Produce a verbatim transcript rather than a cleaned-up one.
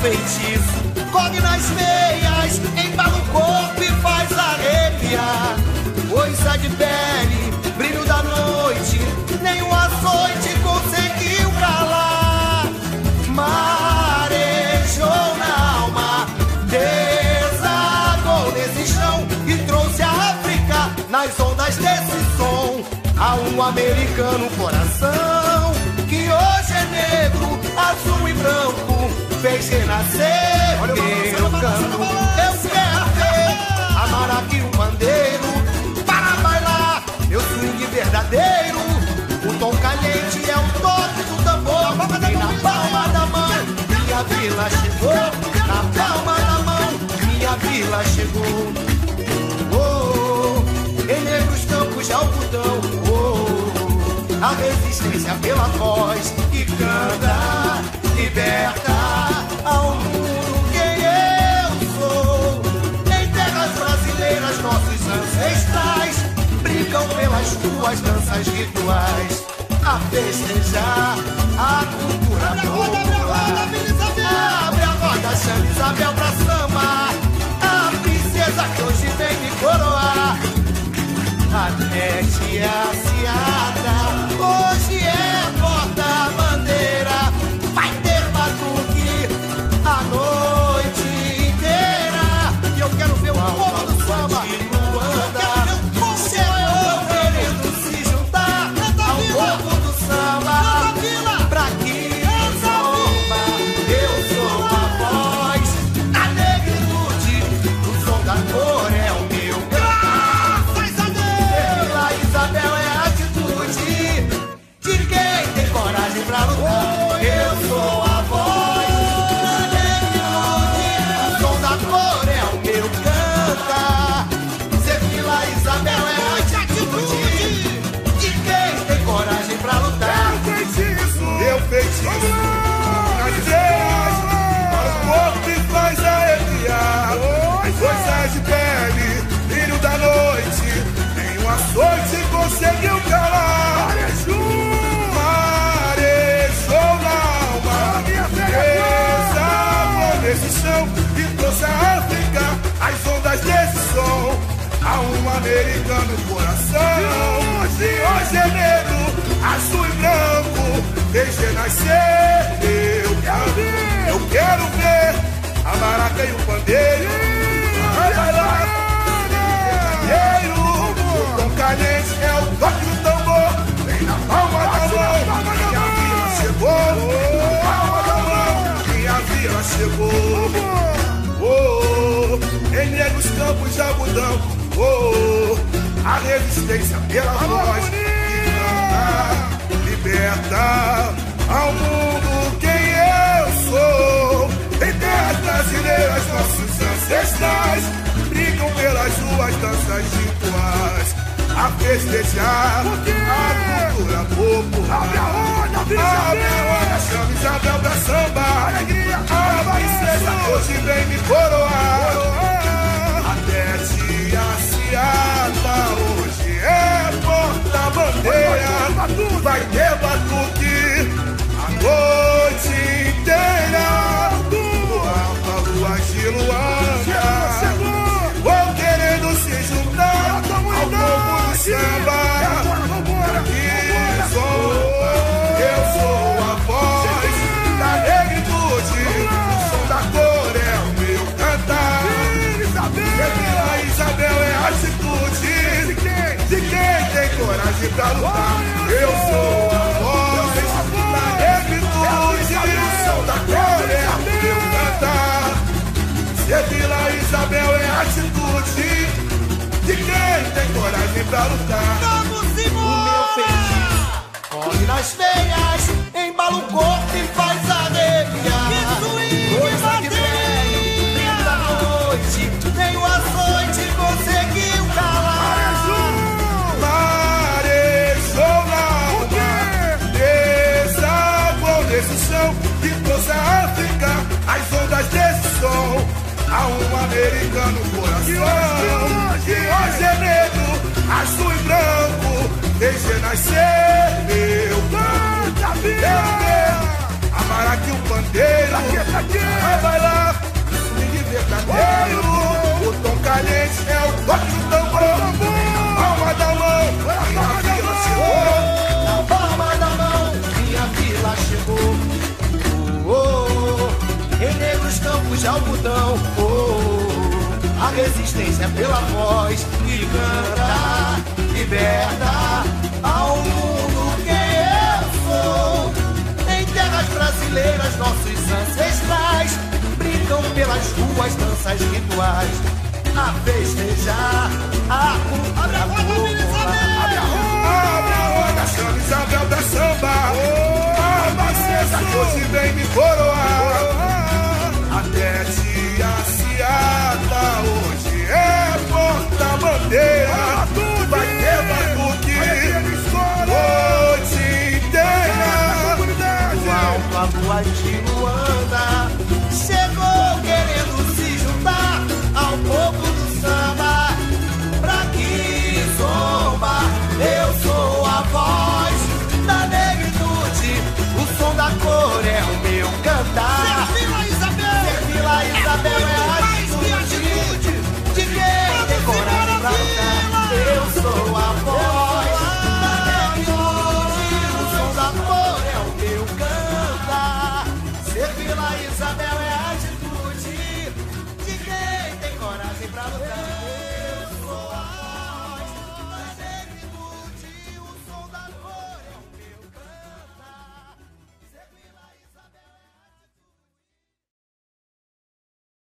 feitiço corre nas veias, embala o corpo e faz arrepiar. Coisa de pele, brilho da noite, nem o açoite conseguiu calar. Marejou na alma, desagou nesse chão e trouxe a África nas ondas desse som. A um americano coração que hoje é negro, azul e branco, fez renascer meu canto. Eu quero ver a maraca e o pandeiro para bailar meu swing verdadeiro. O tom caliente é o toque do tambor e na palma da mão minha vila chegou. Na palma da mão minha vila chegou. Oh, em negros campos de algodão, oh, a resistência pela voz que canta, liberta ao mundo quem eu sou. Em terras brasileiras nossos ancestrais brincam pelas ruas danças rituais a festejar a cultura popular. Abre a roda, chama Isabel pra samba, a princesa que hoje vem me coroar. Até tia Seada, hoje é porta-bandeira, vai ter batuque a noite inteira. E eu quero ver o povo do samba chegou querendo se juntar ao povo do samba, pra que samba. Eu sou a voz da negritude, o som da cor é o meu cantar. Vila Isabel é a atitude de quem tem coragem pra lutar. Eu sou a voz da negritude, o som da cor é o meu cantar. Ser Vila Isabel é a atitude de quem tem coragem pra lutar. Eu feitiço, eu feitiço nas veias, para o corpo que faz arrepiar. Coisas de pele, brilho da noite, nem um açoite conseguiu calar. Marejou na alma, desabou nesse chão e trouxe a África as ondas desse som. A um americano coração, hoje é negro, azul e branco, fez renascer meu canto. Eu quero ver a maraca e o pandeiro vai bailar verdadeiro. O tom caliente é o toque do tambor, vem na palma da mão minha vila chegou. Na palma da mão minha vila chegou. Oh, em negros campos de algodão, oh, a resistência pela voz que canta, liberta ao mundo quem eu sou. Em terras brasileiras nossos ancestrais brincam pelas ruas danças rituais a festejar a cultura popular. Abre a roda, chama Isabel pra samba, alegria, a princesa hoje vem me coroar. Até tia Seada, hoje é porta-bandeira, vai ter batuque a noite inteira. Lua, lua de Luanda, vou querendo se juntar ao povo do samba. Que sou, eu sou a voz da negritude, o som da cor é o meu cantar. Vila Isabel é a atitude de quem tem coragem pra lutar. Eu sou a voz da negritude, o som da cor é o meu cantar. Vila Isabel é a atitude de quem tem coragem pra lutar. Vamos embora! O meu feitiço corre nas veias, embala o corpo e faz arrepiar. Coisa de pele, brilho da noite, nem o açoite conseguiu calar. Marejou na alma, desabou nesse chão que trouxe a África as ondas desse som. A um americano coração que hoje é negro, azul e branco, fez renascer meu canto. A maraca e o pandeiro vai de algodão. Oh, a resistência pela voz que canta, liberta ao mundo quem eu sou. Em terras brasileiras nossos ancestrais brincam pelas ruas, danças rituais, a festejar, a cultura. Abre a roda, Isabel! Abre a roda! Abre a roda, chama Isabel da samba! Oh, a maceta que hoje vem me coroar. Até tia Ciata hoje é porta-bandeira. Vai ter batuque noite inteira. No alto a lua de luar